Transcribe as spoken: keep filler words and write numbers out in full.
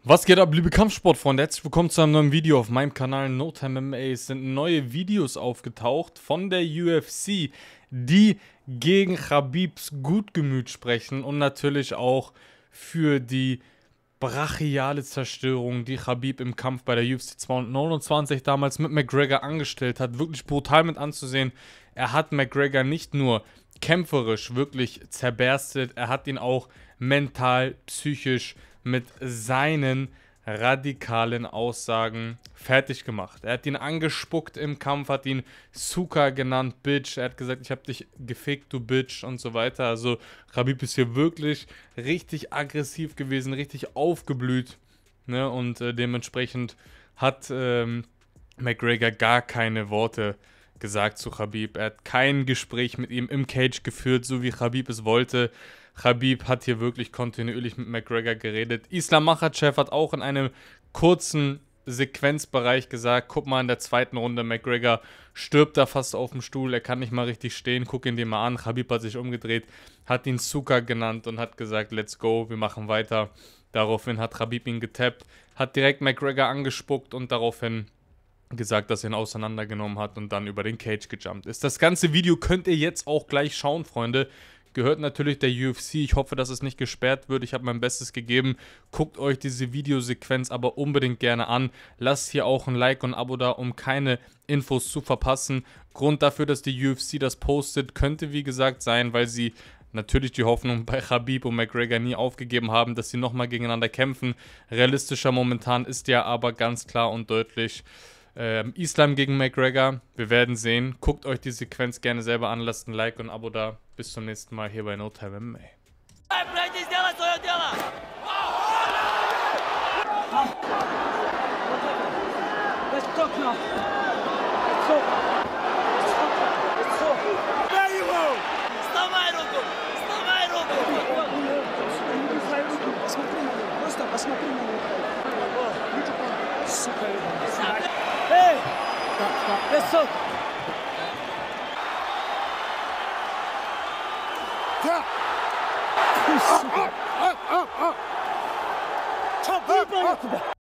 Was geht ab, liebe Kampfsportfreunde? Herzlich willkommen zu einem neuen Video auf meinem Kanal No Time M M A. Es sind neue Videos aufgetaucht von der U F C, die gegen Khabibs Gutgemüt sprechen und natürlich auch für die brachiale Zerstörung, die Khabib im Kampf bei der U F C zweihundertneunundzwanzig damals mit McGregor angestellt hat. Wirklich brutal mit anzusehen. Er hat McGregor nicht nur kämpferisch wirklich zerberstet, er hat ihn auch mental, psychisch mit seinen radikalen Aussagen fertig gemacht. Er hat ihn angespuckt im Kampf, hat ihn Suka genannt, Bitch. Er hat gesagt, ich hab dich gefickt, du Bitch und so weiter. Also Khabib ist hier wirklich richtig aggressiv gewesen, richtig aufgeblüht. Ne? Und äh, dementsprechend hat ähm, McGregor gar keine Worte gesagt zu Khabib. Er hat kein Gespräch mit ihm im Cage geführt, so wie Khabib es wollte. Khabib hat hier wirklich kontinuierlich mit McGregor geredet. Islam Makhachev hat auch in einem kurzen Sequenzbereich gesagt, guck mal in der zweiten Runde, McGregor stirbt da fast auf dem Stuhl, er kann nicht mal richtig stehen, guck ihn dir mal an. Khabib hat sich umgedreht, hat ihn Suka genannt und hat gesagt, let's go, wir machen weiter. Daraufhin hat Khabib ihn getappt, hat direkt McGregor angespuckt und daraufhin gesagt, dass er ihn auseinandergenommen hat und dann über den Cage gejumpt ist. Das ganze Video könnt ihr jetzt auch gleich schauen, Freunde. Gehört natürlich der U F C. Ich hoffe, dass es nicht gesperrt wird. Ich habe mein Bestes gegeben. Guckt euch diese Videosequenz aber unbedingt gerne an. Lasst hier auch ein Like und ein Abo da, um keine Infos zu verpassen. Grund dafür, dass die U F C das postet, könnte wie gesagt sein, weil sie natürlich die Hoffnung bei Khabib und McGregor nie aufgegeben haben, dass sie nochmal gegeneinander kämpfen. Realistischer momentan ist ja aber ganz klar und deutlich Ähm, Islam gegen McGregor, wir werden sehen. Guckt euch die Sequenz gerne selber an, lasst ein Like und ein Abo da. Bis zum nächsten Mal hier bei No Time M M A. Hey! Let's go! Yeah! Up, up, up, up, up.